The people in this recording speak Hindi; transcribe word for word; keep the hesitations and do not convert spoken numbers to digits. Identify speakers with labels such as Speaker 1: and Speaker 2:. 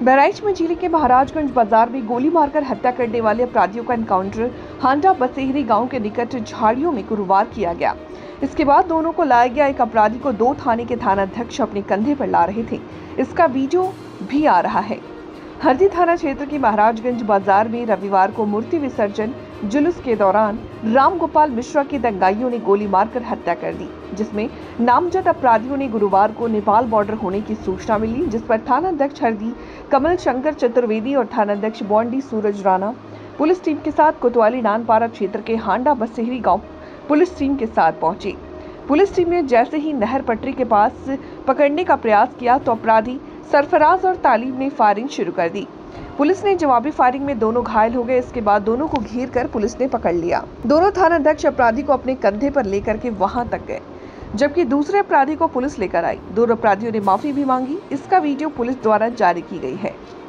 Speaker 1: बहराइच में जिले के महाराजगंज बाजार में गोली मारकर हत्या करने वाले अपराधियों का एनकाउंटर हांडा बसेहरी गांव के निकट झाड़ियों में गुरुवार किया गया। इसके बाद दोनों को लाया गया। एक अपराधी को दो थाने के थानाध्यक्ष अपने कंधे पर ला रहे थे। इसका वीडियो भी आ रहा है। हरदी थाना क्षेत्र के महाराजगंज बाजार में रविवार को मूर्ति विसर्जन जुलूस के दौरान राम गोपाल मिश्रा के दंगाइयों ने गोली मारकर हत्या कर दी, जिसमें नामजद अपराधियों ने गुरुवार को नेपाल बॉर्डर होने की सूचना मिली, जिस पर थानाध्यक्ष हरदी कमल शंकर चतुर्वेदी और थानाध्यक्ष बॉन्डी सूरज राणा पुलिस टीम के साथ कोतवाली नानपारा क्षेत्र के हांडा बसेहरी गांव पुलिस टीम के साथ पहुंचे। पुलिस टीम ने जैसे ही नहर पटरी के पास पकड़ने का प्रयास किया तो अपराधी सरफराज और तालिब ने फायरिंग शुरू कर दी। पुलिस ने जवाबी फायरिंग में दोनों घायल हो गए। इसके बाद दोनों को घेर कर पुलिस ने पकड़ लिया। दोनों थानाध्यक्ष अपराधी को अपने कंधे पर लेकर के वहां तक गए, जबकि दूसरे अपराधी को पुलिस लेकर आई। दोनों अपराधियों ने माफी भी मांगी। इसका वीडियो पुलिस द्वारा जारी की गई है।